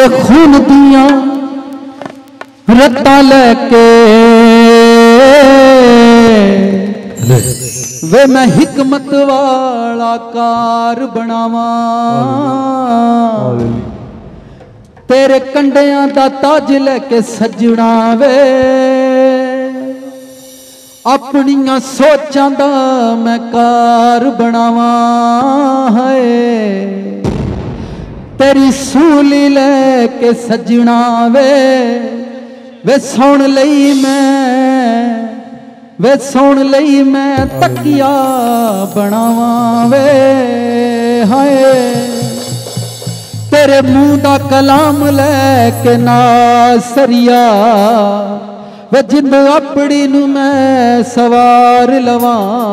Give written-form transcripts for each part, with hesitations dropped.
तेरे खून दिया रत्ता लेके वे मैं हिकमत वाला कार बनावा, तेरे कंडियां दा ताज लेके सजना वे अपनियां सोचां दा मैं कार बनावा है, तेरी सूली लेके सजना वे सुन लई मैं तकिया बनावा वे हाय, तेरे मुंह दा कलाम लेके नासरिया वे जिंद अपनी नू मैं सवार लवा।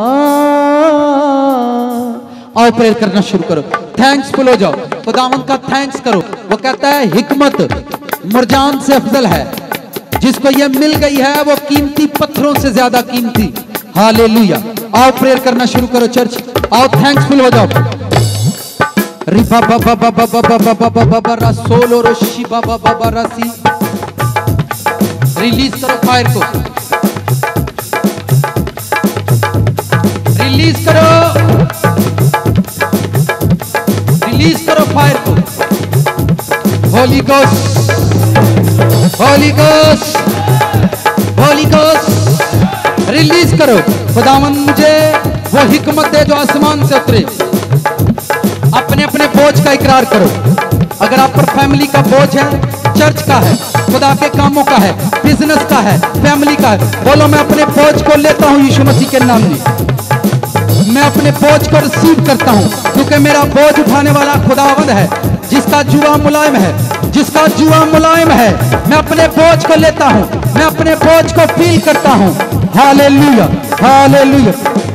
आओ प्रेयर करना शुरू करो, थैंक्सफुल हो जाओ, खुदावंद का थैंक्स करो। वो कहता है हिकमत मुरजान से अफजल है, जिसको ये मिल गई है वो कीमती पत्थरों से ज्यादा कीमती। हालेलुया। आओ प्रेयर करना शुरू करो चर्च, आओ थैंक्सफुल हो जाओ। रिबा बाबा बाबा बाबा बाबा बाबा रसोलो रोशी बाबा बाबा रसी, रिलीज करो फायर को, रिलीज करो फायर को। Holy ghost, holy ghost, holy ghost, release करो। खुदावंद मुझे वो हिकमत दे जो आसमान से उतरे। अपने अपने बोझ का इकरार करो। अगर आप पर फैमिली का बोझ है, चर्च का है, खुदा के कामों का है, बिजनेस का है, फैमिली का है, बोलो मैं अपने बोझ को लेता हूं यीशु मसीह के नाम में। मैं अपने बोझ को रिसीव करता हूं, क्योंकि मेरा बोझ उठाने वाला खुदावंद है, जिसका जुआ मुलायम है, जिसका जुआ मुलायम है। मैं अपने बोझ को लेता हूं, मैं अपने बोझ को फील करता हूं। Hallelujah, hallelujah.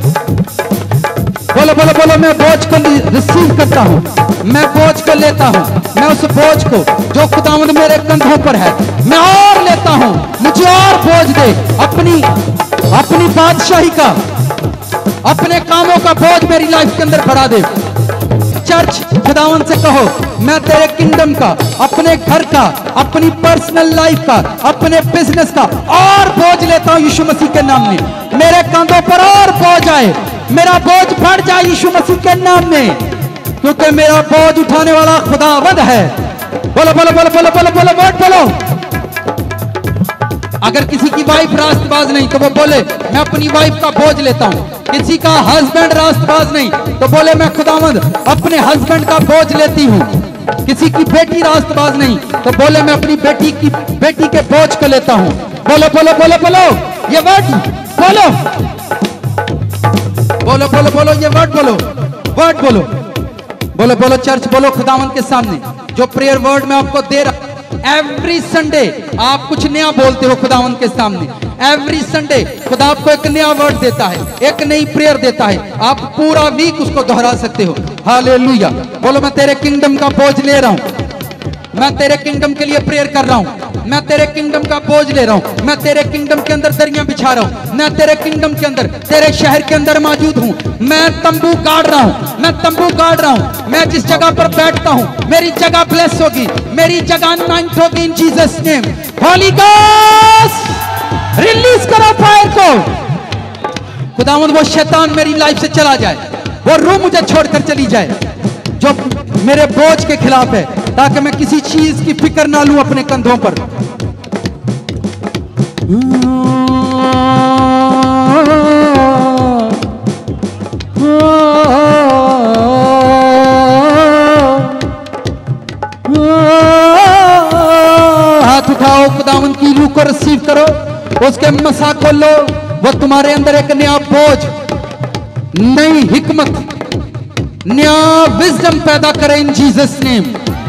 बोलो बोलो बोलो, मैं बोझ को रिसीव करता हूं, मैं बोझ को लेता हूं। मैं उस बोझ को जो खुदावंद मेरे कंधों पर है, मैं और लेता हूं। मुझे और बोझ दे, अपनी बादशाही का, अपने कामों का बोझ मेरी लाइफ के अंदर बढ़ा दे। चर्च खुदावंद से कहो, मैं तेरे किंगडम का, अपने घर का, अपनी पर्सनल लाइफ का, अपने बिजनेस का और बोझ लेता हूं यीशु मसीह के नाम में। मेरे कंधों पर और बोझ आए, मेरा बोझ बढ़ जाए यीशु मसीह के नाम में, क्योंकि मेरा बोझ उठाने वाला खुदावंद है। बोलो बोलो बोलो बोलो बोलो बोलो बोलो बोलो। अगर किसी की वाइफ रास्तबाज नहीं तो वो बोले मैं अपनी वाइफ का बोझ लेता हूं। किसी का हस्बैंड रास्तबाज नहीं तो बोले मैं खुदावंद अपने हस्बैंड का बोझ लेती हूं। किसी की बेटी रास्तबाज नहीं तो बोले मैं अपनी बेटी के बोझ को लेता हूं। बोलो बोलो बोलो बोलो ये वर्ड बोलो, बोलो बोलो बोलो ये वर्ड बोलो, वर्ड बोलो, बोलो बोलो चर्च बोलो खुदावंद के सामने जो प्रेयर वर्ड मैं आपको दे रहा। एवरी संडे आप कुछ नया बोलते हो खुदावंद के सामने। एवरी संडे खुदा आपको एक नया वर्ड देता है, एक नई प्रेयर देता है, आप पूरा वीक उसको दोहरा सकते हो। हालेलुया। बोलो मैं तेरे किंगडम का बोझ ले रहा हूं, मैं तेरे किंगडम के लिए प्रेयर कर रहा हूं, मैं तेरे किंगडम का बोझ ले रहा हूं, मैं तेरे किंगडम के अंदर दरियां बिछा रहा हूं, मैं तेरे किंगडम के अंदर तेरे शहर के अंदर मौजूद हूं। मैं तंबू गाड़ रहा हूं, मैं तंबू गाड़ रहा हूं। मैं जिस जगह पर बैठता हूं मेरी जगह ब्लेस होगी, मेरी जगह अनॉइंट होगी in Jesus name. Holy ghost release करो फायर को। खुदावंद वो शैतान मेरी लाइफ से चला जाए, वो रूह मुझे छोड़कर चली जाए जो मेरे बोझ के खिलाफ है, ताकि मैं किसी चीज की फिक्र ना लूं अपने कंधों पर। हाथ उठाओ, खुदावंद की रूह को रिसीव करो, उसके मसा को लो। वो तुम्हारे अंदर एक नया बोझ, नई हिकमत, नया विजडम पैदा करे इन जीसस नेम।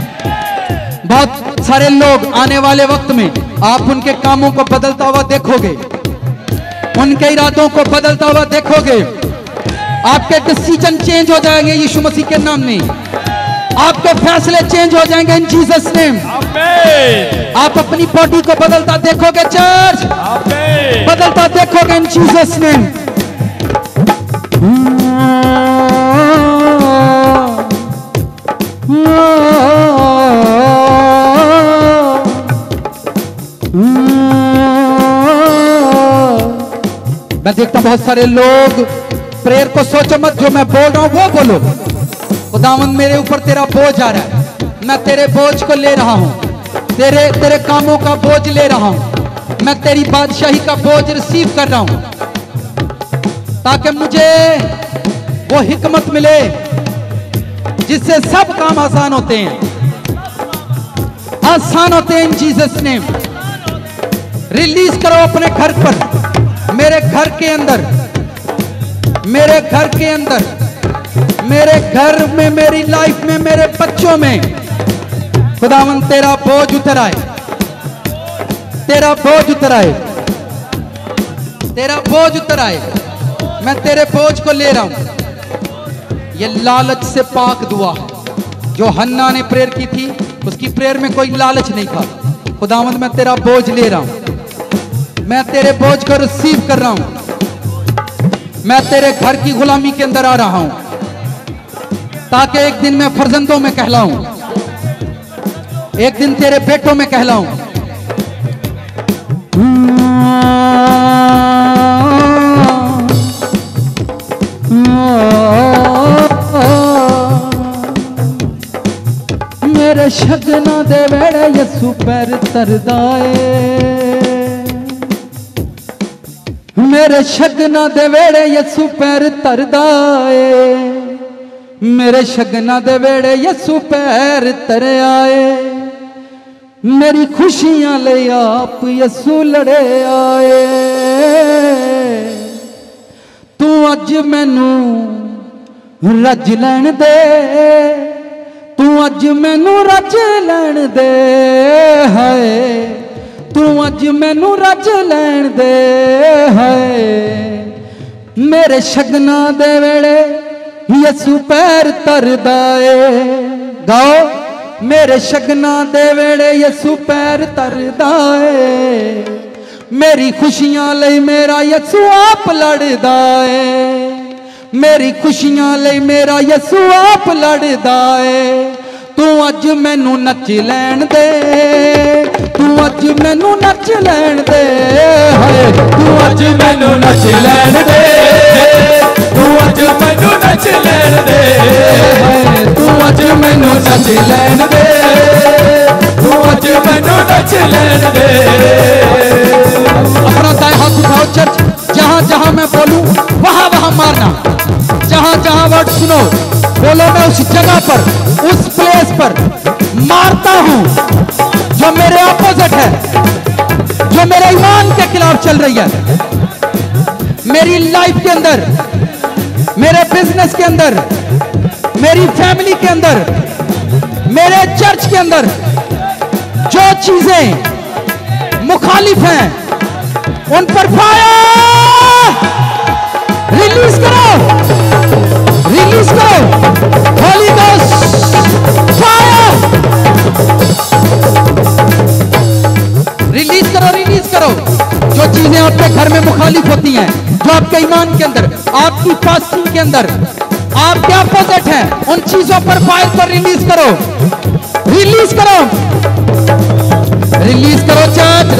बहुत सारे लोग आने वाले वक्त में आप उनके कामों को बदलता हुआ देखोगे, उनके इरादों को बदलता हुआ देखोगे। आपके डिसीजन चेंज हो जाएंगे यीशु मसीह के नाम में, आपके फैसले चेंज हो जाएंगे इन जीसस नेम। आप अपनी बॉडी को बदलता देखोगे चर्च, बदलता देखोगे इन जीसस नेम। मैं देखता बहुत सारे लोग प्रेयर को सोचो मत, जो मैं बोल रहा हूं वो बोलो। खुदावंद मेरे ऊपर तेरा बोझ आ रहा है, मैं तेरे बोझ को ले रहा हूं, तेरे कामों का बोझ ले रहा हूं, मैं तेरी बादशाही का बोझ रिसीव कर रहा हूं, ताकि मुझे वो हिकमत मिले जिससे सब काम आसान होते हैं, आसान होते हैं। इन जीसस नेम रिलीज करो अपने घर पर, मेरे घर के अंदर, मेरे घर के अंदर, मेरे घर में, मेरी लाइफ में, मेरे बच्चों में। खुदावंद तेरा बोझ उतर आए, तेरा बोझ उतर आए, तेरा बोझ उतर आए। मैं तेरे बोझ को ले रहा हूं। ये लालच से पाक दुआ है। जो हन्ना ने प्रेयर की थी, उसकी प्रेयर में कोई लालच नहीं था। खुदावंद मैं तेरा बोझ ले रहा हूं, मैं तेरे बोझ को रिसीव कर रहा हूं। मैं तेरे घर की गुलामी के अंदर आ रहा हूं, ताकि एक दिन मैं फर्जंदों में कहलाऊं, एक दिन तेरे बेटों में कहलाऊं। मेरे शगना दे वेड़े यसु पैर तरदाए, मेरे शगना दे वेड़े यसु पैर तरदाए, मेरे शगना दे वेड़े यसु पैर तर आए, मेरी खुशियां ले आप यसु लड़े आए। तू अज मैनू रज लैन दे, तू अज मैनू रज लैन दे, है तू अज मैनू रज लैन दे, है मेरे शगना दे वेड़े यसु पैर तरदाए। गाओ, मेरे शगना दे वेड़े यसु पैर तरदाए, मेरी खुशियां ले मेरा यसु आप लड़दा है, मेरी खुशियां ले मेरा यसु आप लड़दा है। तू अज मैनू नच लैन दे, तू अज मैनू नच लैन दे, है तू अज मैनू नच लैन दे, तू अज मैनू नच लैन दे, तू अज मैनू नच लैन दे, तू अज मैनू नच लैन दे। अपना दाएं हाथ उठाओ चर्च, जहां जहां मैं बोलूं वहां वहां मारना, जहां जहां वर्ड सुनो बोलो। मैं उस जगह पर, उस प्लेस पर मारता हूं जो मेरे ऑपोजिट है, जो मेरे ईमान के खिलाफ चल रही है, मेरी लाइफ के अंदर, मेरे बिजनेस के अंदर, मेरी फैमिली के अंदर, मेरे चर्च के अंदर। जो चीजें मुखालिफ हैं उन पर फायर रिलीज करो, रिलीज करो, होली गोस्ट फायर रिलीज करो, रिलीज करो। जो चीजें आपके घर में मुखालिफ होती हैं, जो आपके ईमान के अंदर, आपकी फास्टिंग के अंदर आपके अपोजिट हैं, उन चीजों पर फायर को रिलीज करो, रिलीज करो, रिलीज करो चर्च।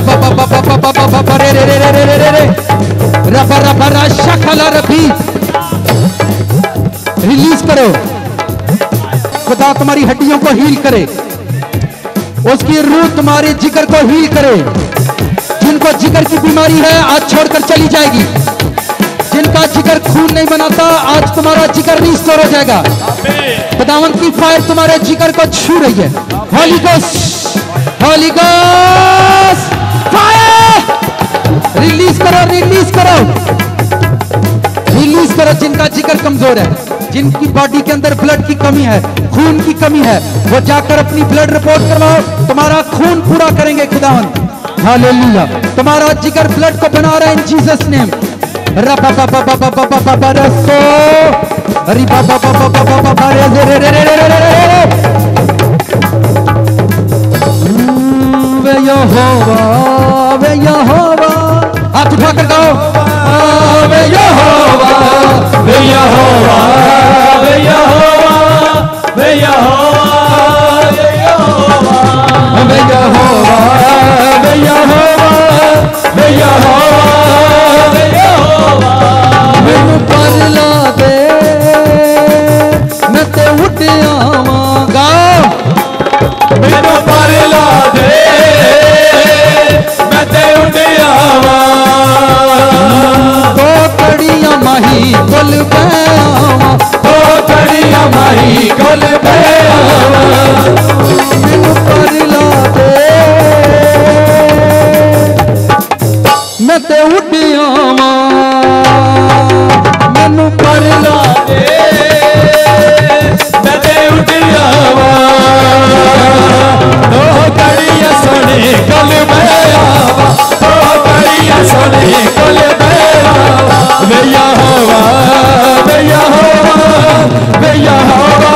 रिलीज करो। खुदा तुम्हारी हड्डियों को हील करे, उसकी रूह तुम्हारे जिगर को हील करे। जिनको जिगर की बीमारी है आज छोड़कर चली जाएगी, जिनका जिगर खून नहीं बनाता आज तुम्हारा जिगर रिस्टोर हो जाएगा। खुदावंत की फायर तुम्हारे जिगर को छू रही है। Holy ghost, holy ghost fire release करो, रिलीज करो, रिलीज करो। जिनका जिगर कमजोर है, जिनकी बॉडी के अंदर ब्लड की कमी है, खून की कमी है, वो जाकर अपनी ब्लड रिपोर्ट करवाओ, तुम्हारा खून पूरा करेंगे खुदावंत। हालेलुया। तुम्हारा जिगर ब्लड को बना रहा है इन जीसस नेम। हाथ उठाकर गाओ, वे यहोवा, वे यहोवा, वे यहोवा, वे यहोवा, वे यहोवा, वे यहोवा, वे यहोवा, वे यहोवा, वे यहोवा, यहोवा वे यहोवा वे यहोवा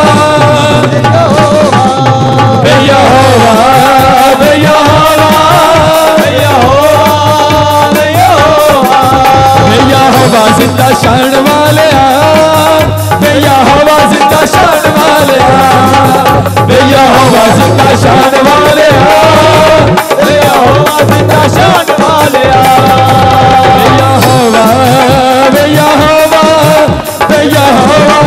वे यहोवा वे यहोवा वे यहोवा वे यहोवा जिंदा शान वाले वे यहोवा जिंदा शान वाले वे यहोवा जिंदा शान वाले वे यहोवा जिंदा शान वाले वे यहोवा वे यहोवा वे यहोवा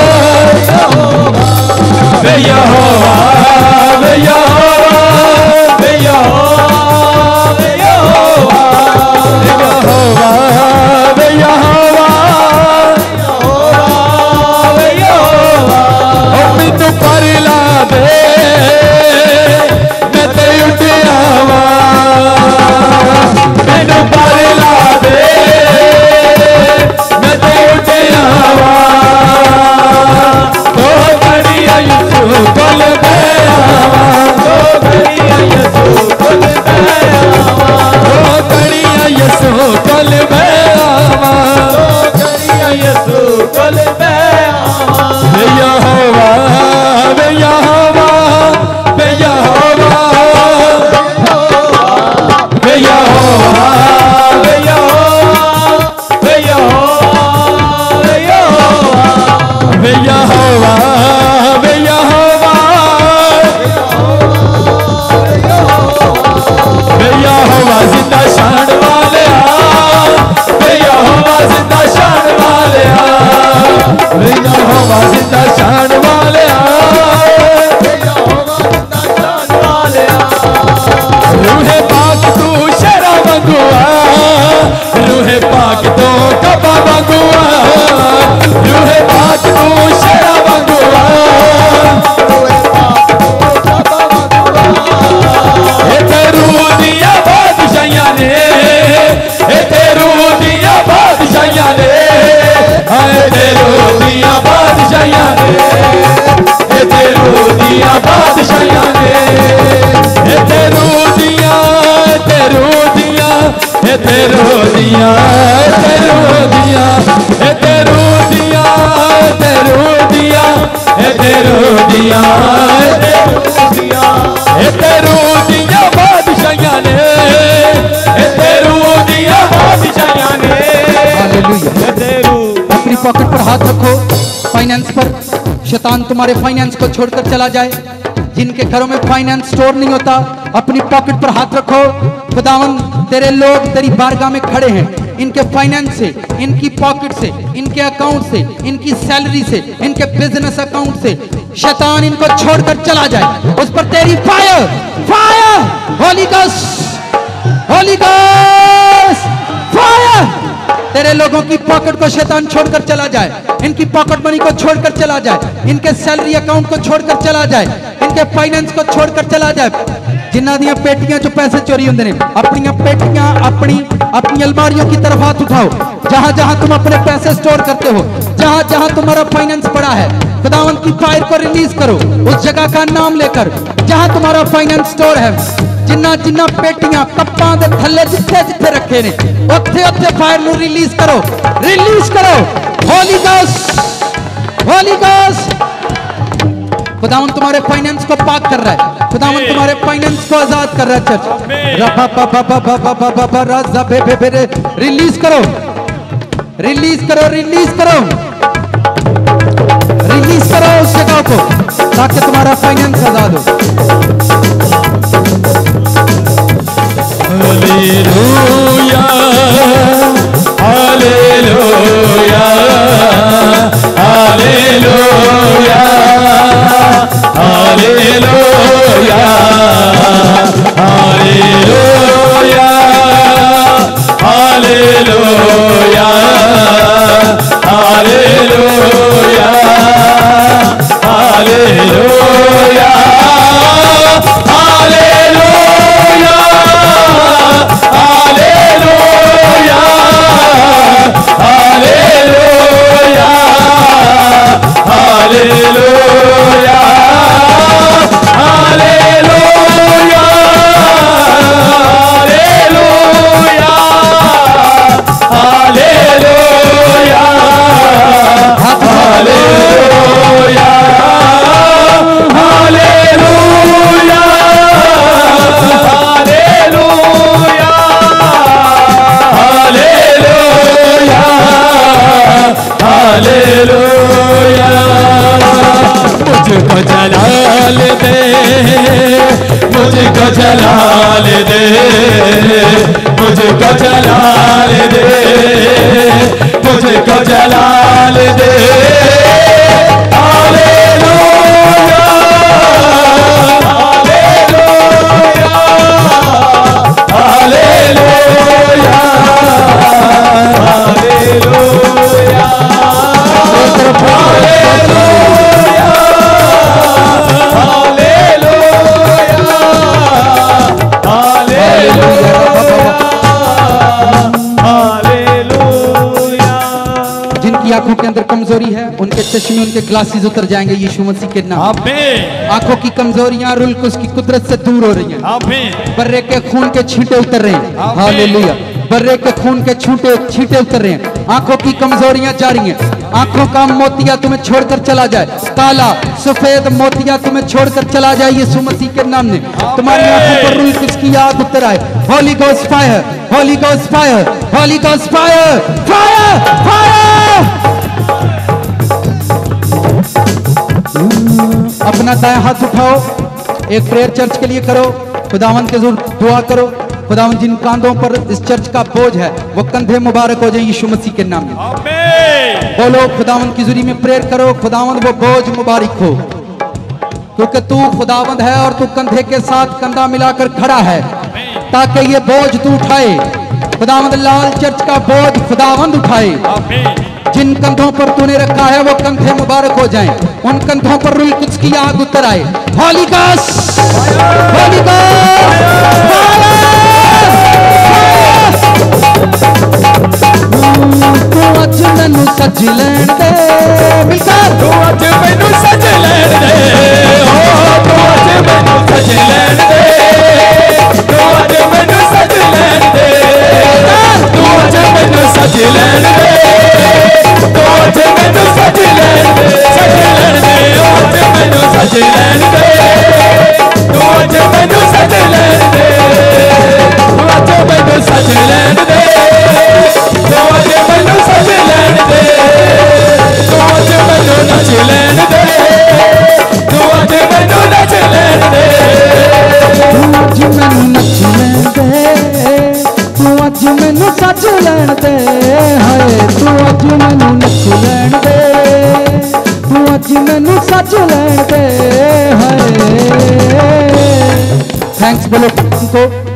वे यहोवा वे यहोवा वे यहोवा वे यहोवा वे यहोवा मैनू पर ला दे मैं ते उठियावा मैनू पर ला दे मैं ते उठियावा तो घड़िया यीशु कोल बैआवा तो घड़िया यीशु कोल बैआवा तो घड़िया यीशु कोल बैआवा तो घड़िया यीशु कोल बैआवा वे यहोवा वे यहोवा वे यहोवा वे यहोवा वे यहोवा वे यहोवा वे यहोवा वे यहोवा वे यहोवा जिंदा शान वाले वे यहोवा जिंदा शान वाले वे यहोवा जिंदा शान वाले वे यहोवा जिंदा शान वाले रूहे पाक तू शेरा मंगुआ रूहे पाक तो कबा मंगुआ रूहे पाक तू शेरा मंगुआ रूहे पाक तू कबा मंगुआ ए तेरू दिया बादशाहियां ने ए तेरू दिया बादशाहियां ने हाय तेरू दिया बादशाहियां ने ए तेरू दिया बादशाहियां ने ए तेरू दिया ए तेरू दिया ए तेरू दिया ए तेरू दिया ए तेरू दिया ए तेरू दिया ए तेरू दिया ए तेरू दिया बादशाहियां ने ए तेरू दिया बादशाहियां ने हालेलुया। अपनी पॉकेट पर हाथ रखो, फाइनेंस पर शैतान तुम्हारे फाइनेंस को छोड़कर चला जाए। जिनके घरों में फाइनेंस स्टोर नहीं होता, अपनी पॉकेट पर हाथ रखो। खुदावन तेरे लोग तेरी बारगाह में खड़े हैं, इनके फाइनेंस से, इनकी पॉकेट से, इनके अकाउंट से, इनकी सैलरी से, इनके बिजनेस अकाउंट से शैतान इनको छोड़कर चला जाए। उस पर तेरी fire fire holy ghost holy ghost fire तेरे लोगों की पॉकेट को शैतान छोड़कर चला जाए, इनकी पॉकेट मनी को छोड़कर चला जाए, इनके सैलरी अकाउंट को छोड़कर चला जाए, इनके फाइनेंस को छोड़कर चला जाए। जिन्हां दियां पेटियां जो पैसे चोरी होंदे ने, अपनी पेटियां अपनी अलमारियों की तरफ हाथ उठाओ। जहां जहां तुम अपने पैसे स्टोर करते हो, जहां जहां तुम्हारा फाइनेंस पड़ा है, खुदावंद की फायर को रिलीज करो उस जगह का नाम लेकर जहां तुम्हारा फाइनेंस स्टोर है। जिन्ना जिन्ना पेटियां कप्पां दे थल्ले जिथे जिथे रखे ने, उत्थे उत्थे फायर नु रिलीज करो होली गोस्ट होली गोस्ट। खुदावन तुम्हारे फाइनेंस को पाक कर रहा है, खुदावन तुम्हारे फाइनेंस को आजाद कर रहा है। चर्च रिलीज करो रिलीज करो रिलीज करो रिलीज करो उस जगह को, ताकि तुम्हारा फाइनेंस आजाद हो। Hallelujah hallelujah hallelujah hallelujah hallelujah hallelujah hallelujah hallelujah hallelujah hallelujah जलाल दे, मुझको जलाल दे, मुझको जलाल दे, मुझको जलाल दे। हालेलुया, हालेलुया, हालेलुया, हालेलुया, जिनकी आंखों के अंदर कमजोरी है उनके चश्मे, उनके ग्लासेस उतर जाएंगे यीशु मसीह के नाम। आमीन, आंखों की कमजोरियां रुल को उसकी कुदरत से दूर हो रही हैं। आमीन, बर्रे के खून के छींटे उतर रहे हैं। आमीन। हालेलुया, बर्रे के खून के छींटे उतर रहे हैं। आंखों की कमजोरियां जा रही हैं। आंखों का मोतिया तुम्हें छोड़कर चला जाए, काला सफेद मोतिया तुम्हें छोड़कर चला जाए यीशु मसीह के नाम में। तुम्हारी आंखों पर रुल किसकी याद उतर आए। Holy ghost fire, holy ghost fire, holy ghost fire, fire fire. अपना दायां हाथ उठाओ, एक प्रेयर चर्च के लिए करो। खुदावंद के जरूर दुआ करो। खुदावंद जिन कांधों पर इस चर्च का बोझ है वो कंधे मुबारक हो जाए यीशु मसीह के नाम में। आमीन, बोलो खुदावंद की जुरी में प्रेयर करो, खुदावंद वो बोझ मुबारक हो, क्योंकि तू खुदावंद है और तू कंधे के साथ कंधा मिलाकर खड़ा है ताकि ये बोझ तू उठाए। खुदावंद लाल चर्च का बोझ खुदावंद उठाए। आमीन, जिन कंधों पर तूने रखा है वो कंधे मुबारक हो जाएं। उन कंधों पर रुल कुछ की आग उतर आए। होली गोस्ट, होली गोस्ट, तू अज मैनू सज लैण दे, तू अज मैनू सज लैण दे, तू अज मैनू सज लैण दे, तू अज मैनू सज लैण दे, तू अज मैनू सज लैण दे, तू अज मैनू सज लैण दे, सज लैण दे, अज मैनू सज लैण दे, तू अज मैनू सज लैण दे, तू अज मैनू सज लैण दे, तू अज मैनू सज लैण दे, तू अज मैनू नच लैण दे, तू अज मैनू नच लैण दे, तू अज मैनू नच लैण दे, तू अज मैनू सज लैण दे, हाय तू अज मैनू नच लैण दे, तू अज मैनू सज लैण दे, हाय। थैंक्स बोलो को।